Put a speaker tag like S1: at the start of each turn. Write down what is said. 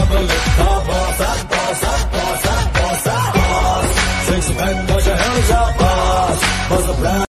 S1: double it, boss, boss, boss, boss, boss. Six men, put your hands up, boss. Buzz the brand.